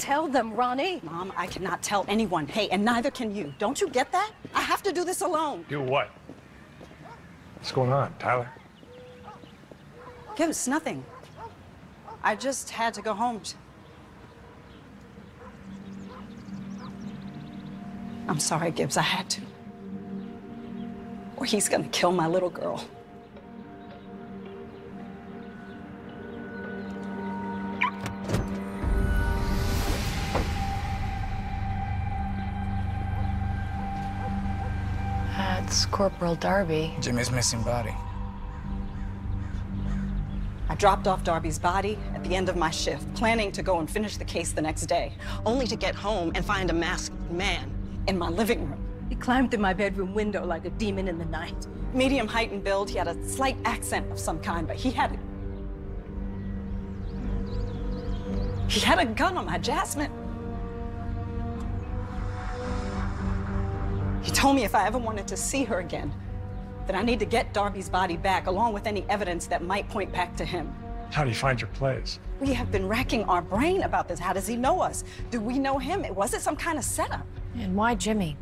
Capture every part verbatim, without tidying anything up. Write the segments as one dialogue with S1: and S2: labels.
S1: tell them, Ronnie.
S2: Mom, I cannot tell anyone. Hey, and neither can you. Don't you get that? I have to do this alone.
S3: Do what? What's going on, Tyler?
S2: Gibbs, nothing. I just had to go home. I'm sorry, Gibbs, I had to. Or he's gonna kill my little girl.
S4: That's Corporal Darby.
S5: Jimmy's missing body.
S2: I dropped off Darby's body at the end of my shift, planning to go and finish the case the next day, only to get home and find a masked man in my living room.
S1: He climbed through my bedroom window like a demon in the night.
S2: Medium height and build, he had a slight accent of some kind, but he had a... He had a gun on my Jasmine. He told me if I ever wanted to see her again, that I need to get Darby's body back, along with any evidence that might point back to him.
S3: How do you find your plays?
S2: We have been racking our brain about this. How does he know us? Do we know him? Was it some kind of setup?
S4: And why Jimmy?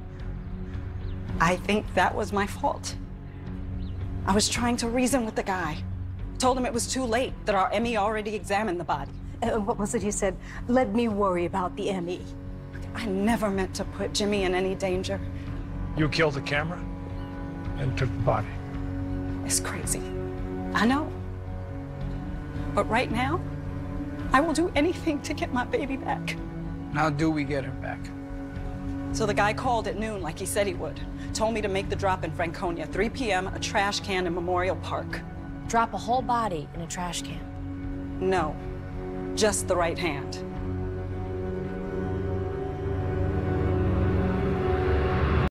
S2: I think that was my fault. I was trying to reason with the guy. Told him it was too late, that our M E already examined the body.
S1: Uh, what was it he said? Let me worry about the M E.
S2: I never meant to put Jimmy in any danger.
S3: You killed the camera and took the body.
S2: It's crazy. I know. But right now, I will do anything to get my baby back.
S5: How do we get her back?
S2: So the guy called at noon like he said he would. Told me to make the drop in Franconia, three p m, a trash can in Memorial Park.
S4: Drop a whole body in a trash can.
S2: No, just the right hand.